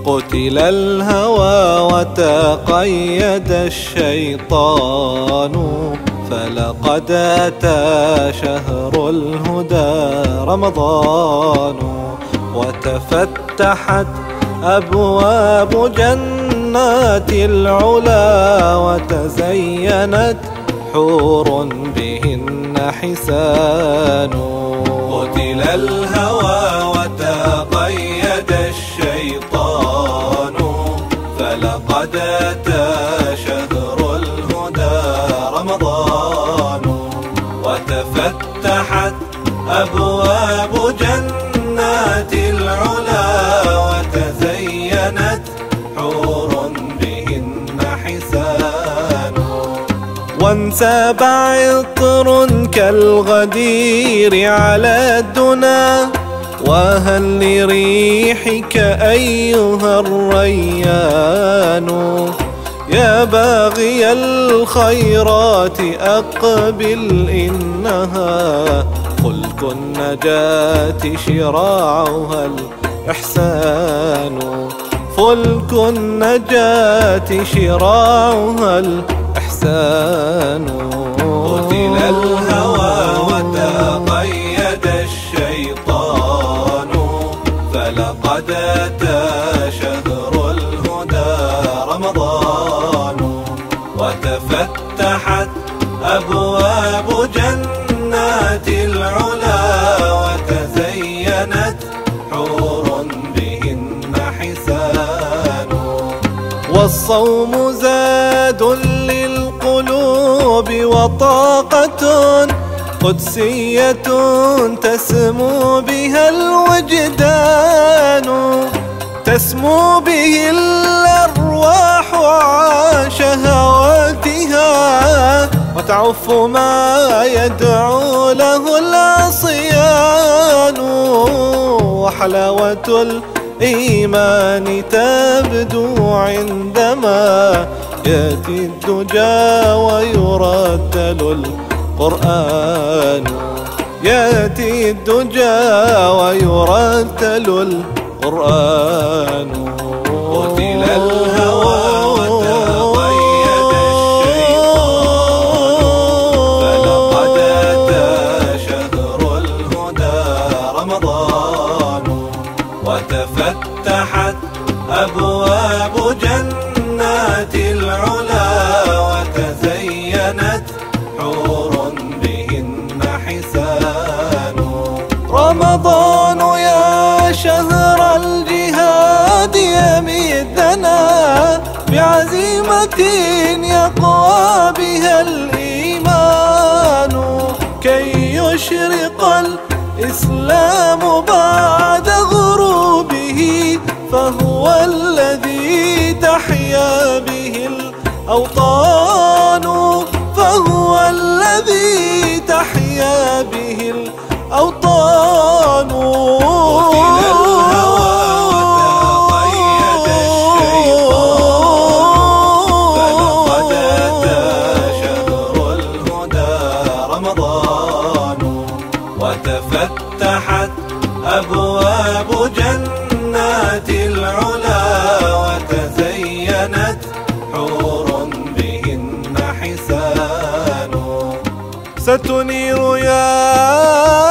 قتل الهوى وتقيد الشيطان، فلقد أتى شهر الهدى رمضان، وتفتحت أبواب جنات العلا، وتزينت حور بهن حسان. قتل الهوى وتقيد الشيطان، فلقد أتى شهر الهدى رمضان، وتفتحت أبواب جنات العلا، وتزينت حور بهن حسان. وانساب عطر كالغدير على الدنا، وهل لريحك أيها الريان. يا باغي الخيرات أقبل، إنها فلك النجاة شراعها الإحسان. فلك النجاة شراعها الإحسان. قتل الهوى وتقيد الشيطان، فلقد أتى شهر الهدى رمضان، وتفتحت أبواب جنات العلا، وتزينت حور بهن حسان. والصوم زاد للقلوب وطاقة قدسية تسمو بها الوجدان، تسمو به الأرواح عن شهواتها، وتعف ما يدعو له العصيان. وحلاوة الإيمان تبدو عندما يأتي الدجى ويرتل القرآن. يأتي الدجى ويرتل القرآن. قتل الهوى وتقيد الشيطان، فلقد أتى شهر الهدى رمضان، وتفتحت أبواب جنات العلا، وتزينت حور بهن حسان. رمضان يا شهر الجهاد يمدنا بعزيمة يقوى بها الإيمان، كي يشرق الإسلام بعد غروبه، فهو الذي تحيا به الأوطان. فهو الذي تحيا به الأوطان. قتل الهوى وتقيد الشيطان، فلقد أتى شهر الهدى رمضان، وتفتحت أبواب جنات العلا، وتزينت حور بهن حسان. ستنير يا